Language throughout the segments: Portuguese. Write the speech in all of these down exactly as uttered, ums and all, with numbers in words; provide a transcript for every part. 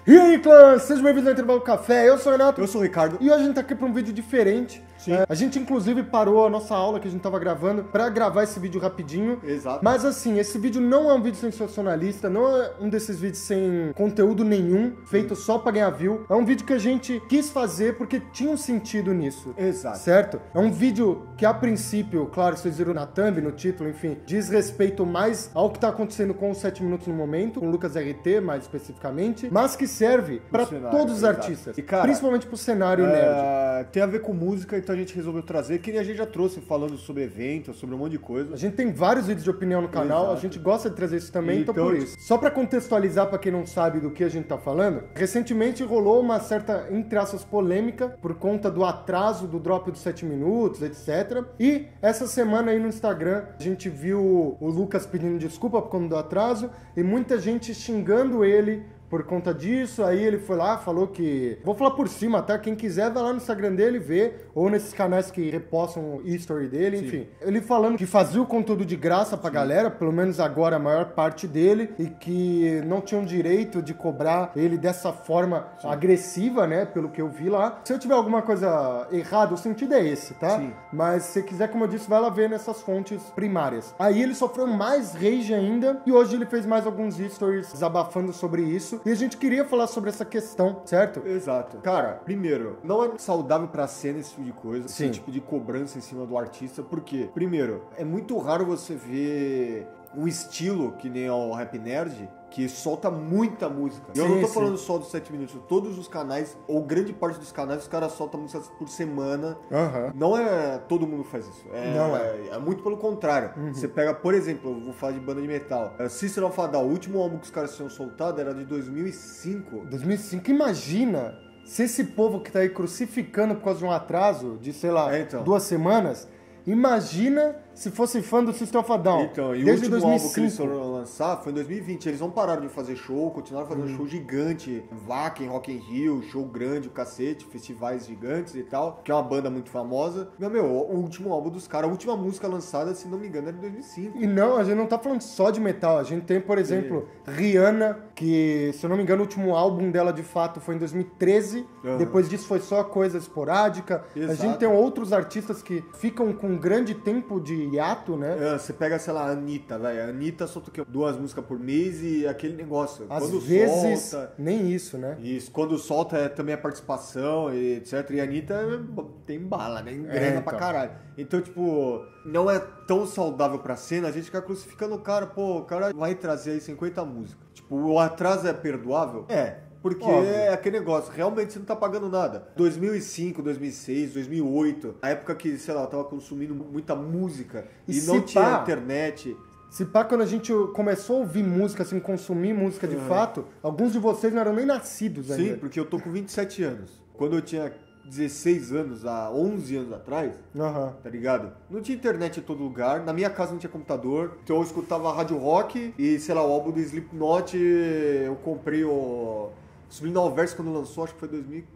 E aí, clã, sejam bem-vindos ao Intervalo Café, eu sou o Renato. Eu sou o Ricardo. E hoje a gente tá aqui pra um vídeo diferente. Sim. É, a gente, inclusive, parou a nossa aula que a gente tava gravando pra gravar esse vídeo rapidinho. Exato. Mas, assim, esse vídeo não é um vídeo sensacionalista, não é um desses vídeos sem conteúdo nenhum, feito só pra ganhar view. É um vídeo que a gente quis fazer porque tinha um sentido nisso. Exato. Certo? É um vídeo que, a princípio, claro, vocês viram na thumb, no título, enfim, diz respeito mais ao que tá acontecendo com os sete minutos no momento, com o Lucas R T, mais especificamente, mas que serve pra cenário, todos os exato. artistas, E, cara, principalmente pro cenário é, nerd. Tem a ver com música, então a gente resolveu trazer, que nem a gente já trouxe falando sobre eventos, sobre um monte de coisa. A gente tem vários vídeos de opinião no canal, Exato. a gente gosta de trazer isso também, então, Então, por isso. Só pra contextualizar pra quem não sabe do que a gente tá falando, recentemente rolou uma certa, entre aspas, polêmica por conta do atraso do drop dos sete minutos, etcétera. E essa semana aí no Instagram, a gente viu o Lucas pedindo desculpa por conta do atraso e muita gente xingando ele por conta disso. Aí ele foi lá, falou que... Vou falar por cima, tá? Quem quiser vai lá no Instagram dele ver, ou nesses canais que repostam o history dele, Sim. enfim. Ele falando que fazia o conteúdo de graça pra Sim. galera, pelo menos agora a maior parte dele, e que não tinham direito de cobrar ele dessa forma Sim. agressiva, né? Pelo que eu vi lá. Se eu tiver alguma coisa errada, o sentido é esse, tá? Sim. Mas se quiser, como eu disse, vai lá ver nessas fontes primárias. Aí ele sofreu mais rage ainda, e hoje ele fez mais alguns stories desabafando sobre isso. E a gente queria falar sobre essa questão, certo? Exato. Cara, primeiro, não é saudável pra cena esse tipo de coisa, Sim. esse tipo de cobrança em cima do artista, porque, primeiro, é muito raro você ver um estilo que nem o Rap Nerd, que solta muita música. E eu Sim, não tô sim. falando só dos sete minutos, todos os canais, ou grande parte dos canais, os caras soltam músicas por semana. Aham. Não é todo mundo faz isso. É, Não é. é. É muito pelo contrário. Uhum. Você pega, por exemplo, eu vou falar de banda de metal. É, System of a Down, o último álbum que os caras tinham soltado era de dois mil e cinco. dois mil e cinco, imagina se esse povo que tá aí crucificando por causa de um atraso de, sei lá, É, então. duas semanas, imagina se fosse fã do System of a Down. Então, e o desde último dois mil e álbum que eles cinco. foram lançar foi em dois mil e vinte. Eles não pararam de fazer show, continuaram fazendo Uhum. show gigante. Wacken, Rock in Rio, show grande, o cacete, festivais gigantes e tal. Que é uma banda muito famosa. Meu, meu, o último álbum dos caras, a última música lançada, se não me engano, era de dois mil e cinco. E não, a gente não tá falando só de metal. A gente tem, por exemplo, Rihanna, que, se eu não me engano, o último álbum dela, de fato, foi em dois mil e treze. Uhum. Depois disso foi só coisa esporádica. Exato. A gente tem outros artistas que ficam com um grande tempo de hiato, né? É, você pega, sei lá, a Anitta, velho. A Anitta solta o quê? Duas músicas por mês e aquele negócio. Às Quando vezes, solta... nem isso, né? Isso, quando solta é também a participação e etcétera. E a Anitta tem bala, né? Engrena É, então. pra caralho. Então, tipo, não é tão saudável pra cena a gente ficar crucificando o cara. Pô, o cara vai trazer aí cinquenta músicas. Tipo, o atraso é perdoável? É. Porque Óbvio. é aquele negócio, realmente você não tá pagando nada. dois mil e cinco, dois mil e seis, dois mil e oito, a época que, sei lá, eu tava consumindo muita música E e, se não tinha pá, internet. Se pá, quando a gente começou a ouvir música, assim, consumir música de Uhum. fato, alguns de vocês não eram nem nascidos ainda. Sim, porque eu tô com vinte e sete anos. Quando eu tinha dezesseis anos, há onze anos atrás, Aham. tá ligado? Não tinha internet em todo lugar, na minha casa não tinha computador, então eu escutava rádio rock e, sei lá, o álbum do Slipknot, eu comprei o Subliminal Verse quando lançou, acho que foi dois mil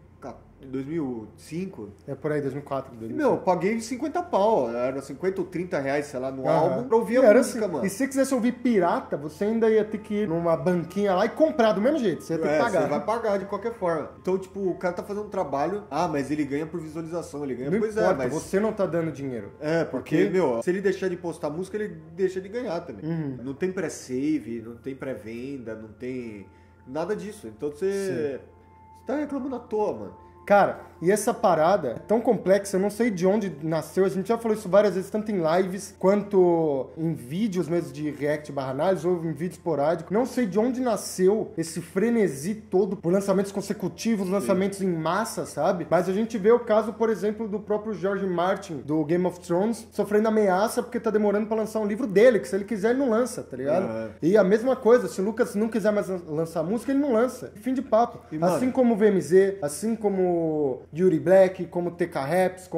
e cinco. É por aí, dois mil e quatro. dois E, mil e cinco. meu, paguei cinquenta pau, era cinquenta ou trinta reais, sei lá, no Aham. álbum, pra ouvir E a era música, assim, mano. E se você quisesse ouvir pirata, você ainda ia ter que ir numa banquinha lá e comprar do mesmo jeito. Você ia ter É, que pagar. você vai pagar de qualquer forma. Então, tipo, o cara tá fazendo um trabalho, ah, mas ele ganha por visualização, ele ganha, Não pois importa, é, mas... você não tá dando dinheiro. É, porque, Ok? meu, se ele deixar de postar música, ele deixa de ganhar também. Uhum. Não tem pré-save, não tem pré-venda, não tem nada disso. Então você, você tá reclamando à toa, mano. Cara, e essa parada é tão complexa, eu não sei de onde nasceu, a gente já falou isso várias vezes, tanto em lives quanto em vídeos mesmo de react barra análise ou em vídeo esporádico. Não sei de onde nasceu esse frenesi todo por lançamentos consecutivos, lançamentos em massa, sabe? Mas a gente vê o caso, por exemplo, do próprio George Martin, do Game of Thrones, sofrendo ameaça porque tá demorando pra lançar um livro dele, que se ele quiser ele não lança, tá ligado? Uhum. E a mesma coisa, se o Lucas não quiser mais lançar música, ele não lança. Fim de papo. E, mano, assim como o V M Z, assim como Yuri Black, como T K Raps, como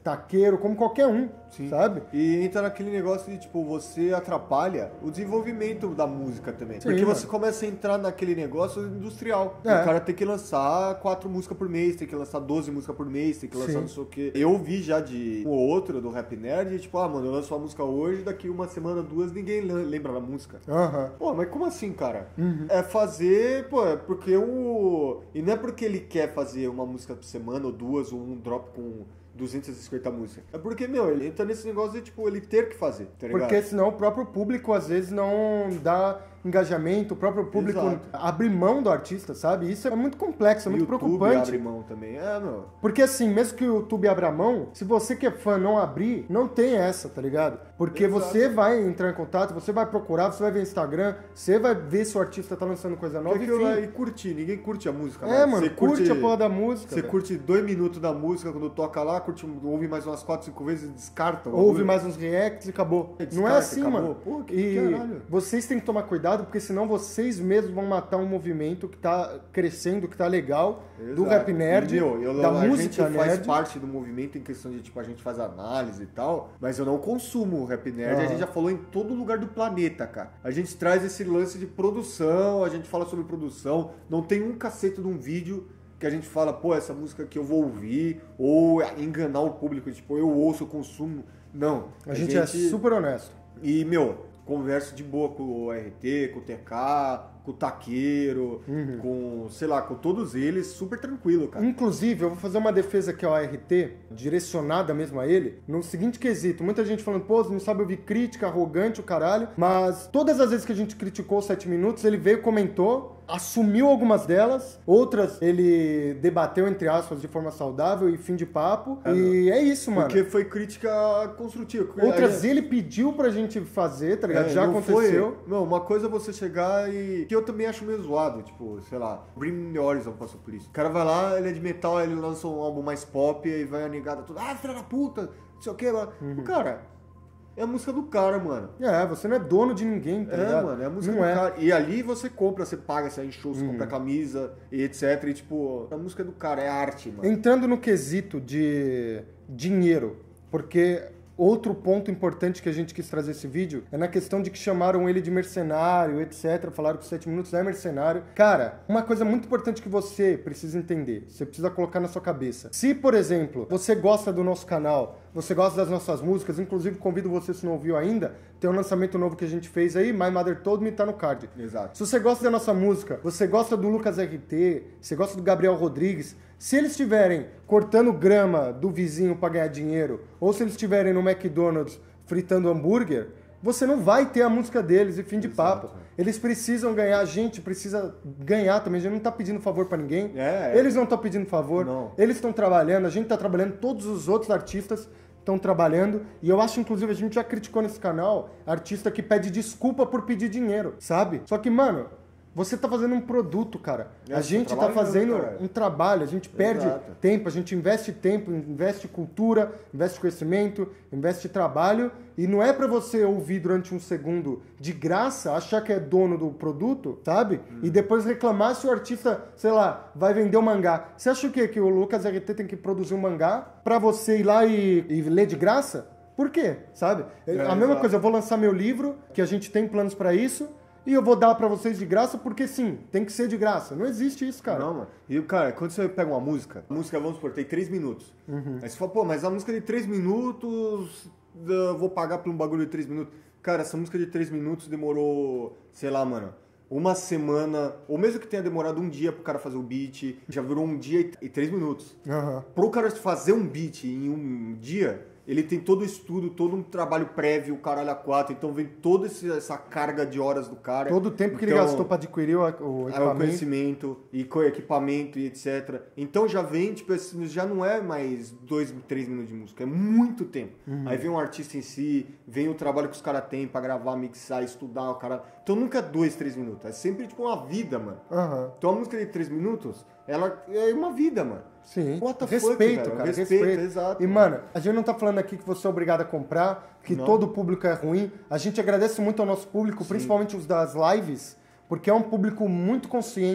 taqueiro, como qualquer um, Sim. sabe? E entra naquele negócio de, tipo, você atrapalha o desenvolvimento da música também. Sim, Porque mano. você começa a entrar naquele negócio industrial. É. O cara tem que lançar quatro músicas por mês, tem que lançar doze músicas por mês, tem que lançar Sim. não sei o quê. Eu vi já de um ou outro do Rap Nerd, tipo, ah, mano, eu lanço uma música hoje, daqui uma semana, duas, ninguém lembra da música. Aham. Pô, mas como assim, cara? Uhum. É fazer, pô, é porque o... E não é porque ele quer fazer uma música por semana, ou duas, ou um drop com duzentas e cinquenta músicas. É porque, meu, ele entra nesse negócio de, tipo, ele ter que fazer, tá ligado? Porque senão o próprio público às vezes não dá engajamento, o próprio público Exato. abre mão do artista, sabe? Isso é muito complexo, é muito YouTube preocupante. abre mão também. É, meu. Porque assim, mesmo que o YouTube abra mão, se você que é fã não abrir, não tem essa, tá ligado? Porque Exato. você vai entrar em contato, você vai procurar, você vai ver Instagram, você vai ver se o artista tá lançando coisa nova, Porque aquilo enfim. lá e curtir, ninguém curte a música, É, né? mano, Você curte, a porra da música. Você velho. curte dois minutos da música quando toca lá, curte, ouve mais umas quatro, cinco vezes e descarta. o Ouve bagulho. mais uns reacts e acabou. É, Não é descarta, assim, acabou. mano. Pô, que e caralho. vocês têm que tomar cuidado, porque senão vocês mesmos vão matar um movimento que tá crescendo, que tá legal, do Exato. rap nerd, E, meu, eu, da a música gente faz nerd. parte do movimento em questão de, tipo, a gente faz análise e tal, mas eu não consumo rap nerd, Aham. a gente já falou em todo lugar do planeta, cara. A gente traz esse lance de produção, a gente fala sobre produção, não tem um cacete de um vídeo que a gente fala, pô, essa música que eu vou ouvir, ou enganar o público, tipo, eu ouço, eu consumo. Não. A, gente, é super honesto. E, meu, converso de boa com o R T, com o T K, com o Taqueiro, Uhum. com, sei lá, com todos eles, super tranquilo, cara. Inclusive, eu vou fazer uma defesa aqui ao R T, direcionada mesmo a ele, no seguinte quesito. Muita gente falando, pô, você não sabe ouvir crítica, arrogante, o caralho. Mas todas as vezes que a gente criticou os sete minutos, ele veio, comentou, assumiu algumas delas, outras ele debateu, entre aspas, de forma saudável e fim de papo. É, e é isso, mano. Porque foi crítica construtiva. Outras Aí- ele pediu pra gente fazer, tá ligado? É, Já não aconteceu. Foi, não, uma coisa é você chegar e... Que eu também acho meio zoado, tipo, sei lá, Bring Me The Horizon passou por isso. O cara vai lá, ele é de metal, ele lança um álbum mais pop, e vai a negada toda, ah, filha da puta, não sei o que. Uhum. O cara, é a música do cara, mano. É, você não é dono de ninguém, tá É, ligado? mano, é a música não do é. cara. E ali você compra, você paga, você enche show, você Uhum. compra camisa e etc. E tipo, a música do cara, é arte, mano. Entrando no quesito de dinheiro, porque outro ponto importante que a gente quis trazer esse vídeo é na questão de que chamaram ele de mercenário, etcétera. Falaram que os sete minutos é mercenário. Cara, uma coisa muito importante que você precisa entender, você precisa colocar na sua cabeça. Se, por exemplo, você gosta do nosso canal, você gosta das nossas músicas, inclusive convido você, se não ouviu ainda, tem um lançamento novo que a gente fez aí, My Mother Told Me, tá no card. Exato. Se você gosta da nossa música, você gosta do Lucas R T, você gosta do Gabriel Rodrigues, se eles estiverem cortando grama do vizinho para ganhar dinheiro, ou se eles estiverem no McDonald's fritando hambúrguer, você não vai ter a música deles e fim de Exato. papo. Eles precisam ganhar, a gente precisa ganhar também, a gente não tá pedindo favor para ninguém. É, é. Eles não estão pedindo favor, Não. eles estão trabalhando, a gente tá trabalhando, todos os outros artistas estão trabalhando, e eu acho, inclusive, a gente já criticou nesse canal artista que pede desculpa por pedir dinheiro, sabe? Só que, mano, você tá fazendo um produto, cara. É, a você gente tá tá fazendo trabalhando, cara. um trabalho, a gente perde Exato. tempo, a gente investe tempo, investe cultura, investe conhecimento, investe trabalho, e não é pra você ouvir durante um segundo de graça, achar que é dono do produto, sabe? Hum. E depois reclamar se o artista, sei lá, vai vender um mangá. Você acha o quê? Que o Lucas R T tem que produzir um mangá pra você ir lá e, e ler de graça? Por quê? Sabe? É, a mesma exato. coisa, eu vou lançar meu livro, que a gente tem planos pra isso, e eu vou dar pra vocês de graça, porque sim, tem que ser de graça. Não existe isso, cara. Não, mano. E, cara, quando você pega uma música, a música, vamos supor, tem três minutos. Uhum. Aí você fala, pô, mas a música de três minutos, eu vou pagar por um bagulho de três minutos. Cara, essa música de três minutos demorou, sei lá, mano, uma semana, ou mesmo que tenha demorado um dia pro cara fazer o beat, já virou um dia e três minutos. Aham. Pro cara fazer um beat em um dia, ele tem todo o estudo, todo um trabalho prévio, o caralho a quatro, então vem toda esse- essa carga de horas do cara. Todo o tempo que ele Então, gastou pra adquirir o, o é o equipamento. conhecimento e co- equipamento e etcétera. Então já vem, tipo, assim, já não é mais dois, três minutos de música, é muito tempo. Uhum. Aí vem o artista em si, vem o trabalho que os caras têm pra gravar, mixar, estudar, o cara. Então nunca é dois, três minutos, é sempre tipo uma vida, mano. Aham. Então a música de três minutos, ela é uma vida, mano. Sim. What the fuck, respeito, velho? cara. Respeito, Respeito, exato, E, mano. mano, a gente não tá falando aqui que você é obrigado a comprar, que Não. todo público é ruim. A gente agradece muito ao nosso público, principalmente os das lives, porque é um público muito consciente,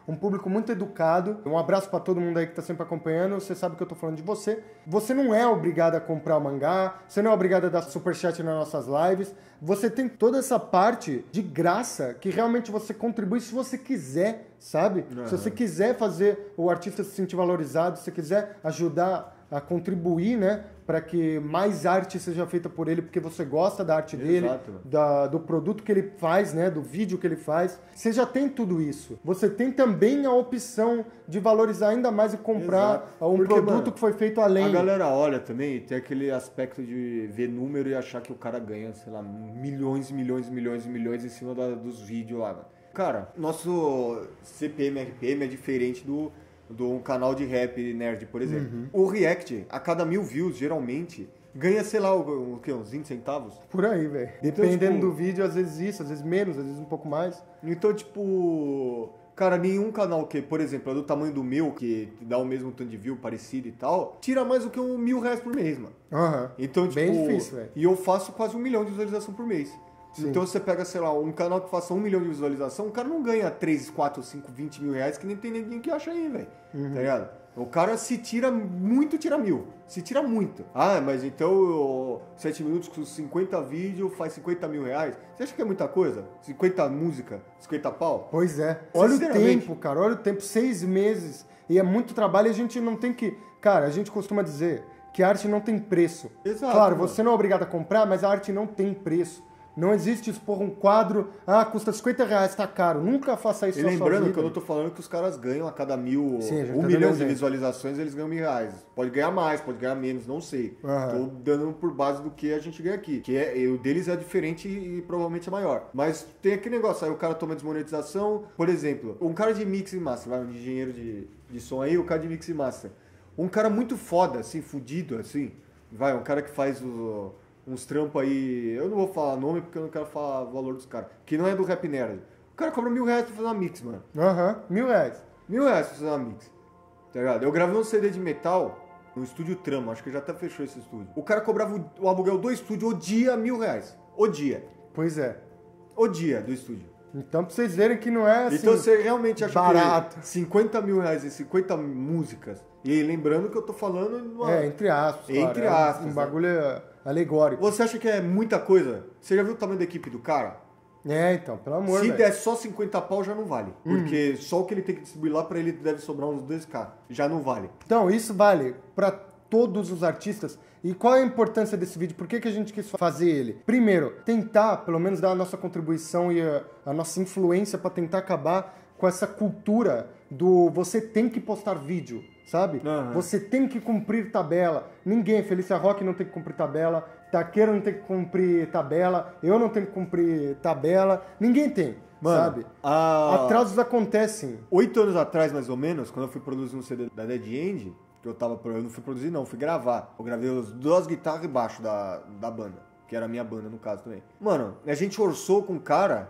um público muito educado. Um abraço pra todo mundo aí que tá sempre acompanhando, você sabe que eu tô falando de você. Você não é obrigado a comprar o mangá, você não é obrigado a dar superchat nas nossas lives, você tem toda essa parte de graça que realmente você contribui se você quiser, sabe? Uhum. Se você quiser fazer o artista se sentir valorizado, se você quiser ajudar a contribuir, né, para que mais arte seja feita por ele, porque você gosta da arte dele, da, do produto que ele faz, né, do vídeo que ele faz. Você já tem tudo isso. Você tem também a opção de valorizar ainda mais e comprar Exato. um porque, produto mano, que foi feito além. A galera olha também, tem aquele aspecto de ver número e achar que o cara ganha, sei lá, milhões, milhões, milhões e milhões em cima da, dos vídeos lá. Cara, nosso C P M, R P M é diferente do de um canal de rap nerd, por exemplo. Uhum. O React, a cada mil views, geralmente, ganha, sei lá, o, o quê? Uns vinte centavos? Por aí, velho. Então, Dependendo tipo, do vídeo, às vezes isso, às vezes menos, às vezes um pouco mais. Então, tipo... Cara, nenhum canal que, por exemplo, é do tamanho do meu, que dá o mesmo tanto de view, parecido e tal, tira mais do que um mil reais por mês, mano. Aham. Uhum. Então, tipo... Bem difícil, velho. E eu faço quase um milhão de visualização por mês. Sim. Então você pega, sei lá, um canal que faça um milhão de visualização, o cara não ganha três, quatro, cinco, vinte mil reais, que nem tem ninguém que acha aí, velho. Uhum. Tá ligado? O cara se tira muito, tira mil. Se tira muito. Ah, mas então sete minutos com cinquenta vídeos faz cinquenta mil reais. Você acha que é muita coisa? cinquenta música, cinquenta pau? Pois é. Olha o tempo, cara. Olha o tempo. Seis meses. E é muito trabalho e a gente não tem que... Cara, a gente costuma dizer que a arte não tem preço. Exato. Claro, mano. você não é obrigado a comprar, mas a arte não tem preço. Não existe expor um quadro, ah, custa cinquenta reais, tá caro. Nunca faça isso e na sua vida. lembrando que eu não tô falando que os caras ganham a cada mil, Sim, um tá milhão de visualizações, eles ganham mil reais. Pode ganhar mais, pode ganhar menos, não sei. Uhum. Tô dando por base do que a gente ganha aqui. Que é, o deles é diferente e provavelmente é maior. Mas tem aquele negócio, aí o cara toma desmonetização. Por exemplo, um cara de mix e master, vai, um engenheiro de, de som aí, o cara de mix e master. Um cara muito foda, assim, fudido, assim. Vai, um cara que faz o... uns trampos aí, eu não vou falar nome porque eu não quero falar o valor dos caras, que não é do Rap Nerd. O cara cobra mil reais pra fazer uma mix, mano. Aham, uhum, mil reais. Mil reais pra fazer uma mix, tá ligado? Eu gravei um C D de metal no estúdio Trama, acho que já até fechou esse estúdio. O cara cobrava o aluguel do estúdio o dia mil reais. O dia. Pois é. O dia do estúdio. Então pra vocês verem que não é assim. Então você realmente acha barato. que cinquenta mil reais e cinquenta músicas. E lembrando que eu tô falando. Numa... É, entre aspas. Entre claro, aspas. É um né? bagulho alegórico. Você acha que é muita coisa? Você já viu o tamanho da equipe do cara? É, então, pelo amor de Deus. Se der só cinquenta pau, já não vale. Hum. Porque só o que ele tem que distribuir lá pra ele deve sobrar uns dois mil. Já não vale. Então, isso vale pra todos os artistas. E qual é a importância desse vídeo? Por que, que a gente quis fazer ele? Primeiro, tentar, pelo menos, dar a nossa contribuição e a, a nossa influência pra tentar acabar com essa cultura do você tem que postar vídeo, sabe? Uhum. Você tem que cumprir tabela. Ninguém, Felícia Roque não tem que cumprir tabela, Taqueiro não tem que cumprir tabela, eu não tenho que cumprir tabela, ninguém tem, Mano, sabe? A... Atrasos acontecem. Oito anos atrás, mais ou menos, quando eu fui produzir um C D da Dead End, que eu tava, eu não fui produzir não, fui gravar. Eu gravei as duas guitarras e baixo da, da banda, que era a minha banda no caso também. Mano, a gente orçou com o cara,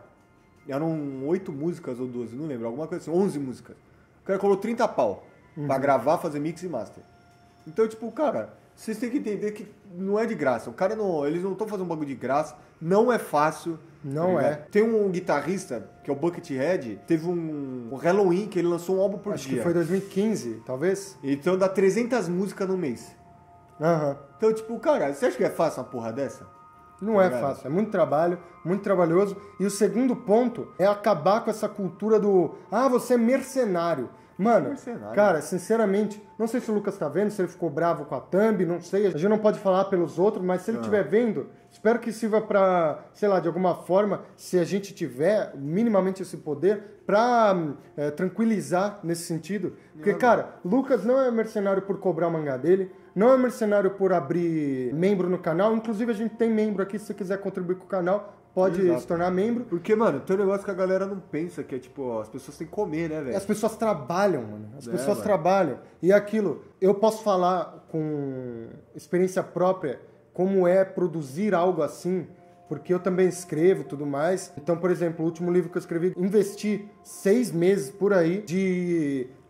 eram oito músicas ou doze, não lembro, alguma coisa assim, onze músicas. O cara colocou trinta pau uhum. pra gravar, fazer mix e master. Então, tipo, cara, vocês têm que entender que não é de graça. O cara não, eles não estão fazendo um bagulho de graça, não é fácil. Não é. Tem um guitarrista, que é o Buckethead, teve um, um Halloween que ele lançou um álbum por Acho dia. Acho que foi dois mil e quinze, talvez. Então dá trezentas músicas no mês. Uhum. Então, tipo, cara, você acha que é fácil uma porra dessa? Não é fácil, é muito trabalho, muito trabalhoso. E o segundo ponto é acabar com essa cultura do ah, você é mercenário. Mano, mercenário. Cara, sinceramente, não sei se o Lucas tá vendo, se ele ficou bravo com a thumb, não sei. A gente não pode falar pelos outros, mas se ele estiver ah. vendo, espero que sirva pra, sei lá, de alguma forma, se a gente tiver minimamente esse poder, pra é, tranquilizar nesse sentido. Porque, não, cara, não. Lucas não é mercenário por cobrar o mangá dele, não é mercenário por abrir membro no canal. Inclusive, a gente tem membro aqui, se você quiser contribuir com o canal, pode Exato. se tornar membro. Porque, mano, tem um negócio que a galera não pensa, que é tipo, ó, as pessoas têm que comer, né, velho? As pessoas trabalham, mano. As é, pessoas mano. trabalham. E aquilo, eu posso falar com experiência própria como é produzir algo assim, porque eu também escrevo e tudo mais. Então, por exemplo, o último livro que eu escrevi, investi seis meses por aí de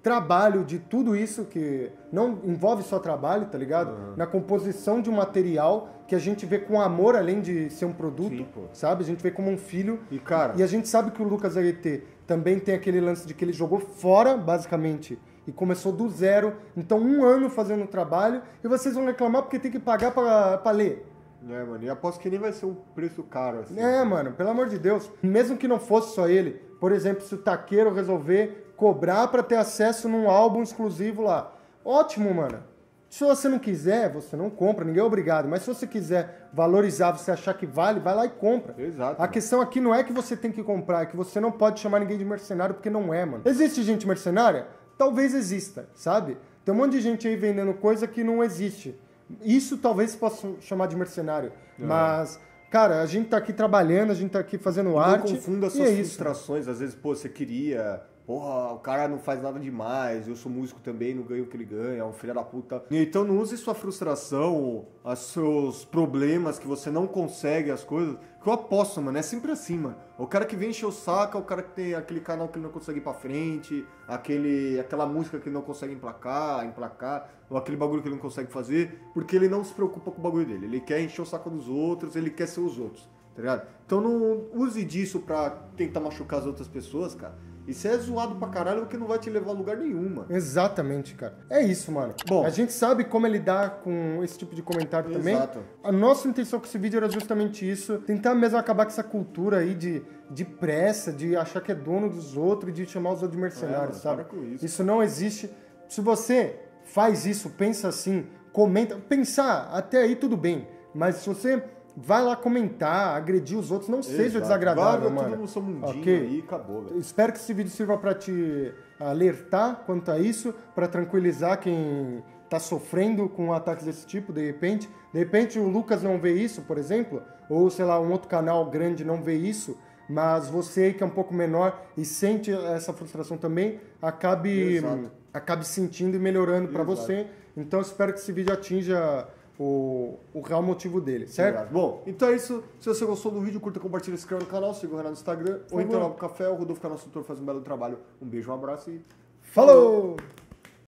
trabalho de tudo isso, que não envolve só trabalho, tá ligado? Uhum. Na composição de um material que a gente vê com amor, além de ser um produto, Sim, sabe? A gente vê como um filho. E, cara... e a gente sabe que o Lucas H T também tem aquele lance de que ele jogou fora, basicamente, e começou do zero. Então, um ano fazendo o trabalho, e vocês vão reclamar porque tem que pagar pra, pra ler. É, mano, e aposto que nem vai ser um preço caro, assim. É, mano, pelo amor de Deus. Mesmo que não fosse só ele, por exemplo, se o taqueiro resolver cobrar pra ter acesso num álbum exclusivo lá, ótimo, mano. Se você não quiser, você não compra, ninguém é obrigado. Mas se você quiser valorizar, você achar que vale, vai lá e compra. Exato. A mano. questão aqui não é que você tem que comprar, é que você não pode chamar ninguém de mercenário, porque não é, mano. Existe gente mercenária? Talvez exista, sabe? Tem um monte de gente aí vendendo coisa que não existe. Isso talvez se possa chamar de mercenário. É. Mas, cara, a gente tá aqui trabalhando, a gente tá aqui fazendo não arte. Não confunda as suas é frustrações. Às vezes, pô, você queria... Porra, o cara não faz nada demais, eu sou músico também, não ganho o que ele ganha, é um filho da puta. Então não use sua frustração, os seus problemas, que você não consegue as coisas, que eu aposto, mano, é sempre assim, mano. O cara que vem encher o saco é o cara que tem aquele canal que ele não consegue ir pra frente, aquele, aquela música que ele não consegue emplacar, emplacar, ou aquele bagulho que ele não consegue fazer, porque ele não se preocupa com o bagulho dele. Ele quer encher o saco dos outros, ele quer ser os outros, tá ligado? Então não use disso pra tentar machucar as outras pessoas, cara. Isso é zoado pra caralho, porque não vai te levar a lugar nenhum, mano. Exatamente, cara. É isso, mano. Bom, a gente sabe como é lidar com esse tipo de comentário exato. também. A nossa intenção com esse vídeo era justamente isso. Tentar mesmo acabar com essa cultura aí de, de pressa, de achar que é dono dos outros e de chamar os outros de mercenários, é, mano, sabe? Para com isso. Isso não existe. Se você faz isso, pensa assim, comenta... Pensar, até aí tudo bem. Mas se você... vai lá comentar, agredir os outros, não Exato. seja desagradável, vai, mano. Todo mundo seu mundinho okay? aí, acabou, velho. Espero que esse vídeo sirva pra te alertar quanto a isso, pra tranquilizar quem tá sofrendo com ataques desse tipo, de repente. De repente o Lucas não vê isso, por exemplo, ou, sei lá, um outro canal grande não vê isso, mas você que é um pouco menor e sente essa frustração também, acabe, acabe sentindo e melhorando pra você. Então eu espero que esse vídeo atinja... O, o real motivo dele, certo? Obrigado. Bom, então é isso. Se você gostou do vídeo, curta, compartilha, se inscreva no canal, siga o Renan no Instagram, ou então lá pro café, o Rodolfo, que é nosso tutor, faz um belo trabalho. Um beijo, um abraço e... Falou!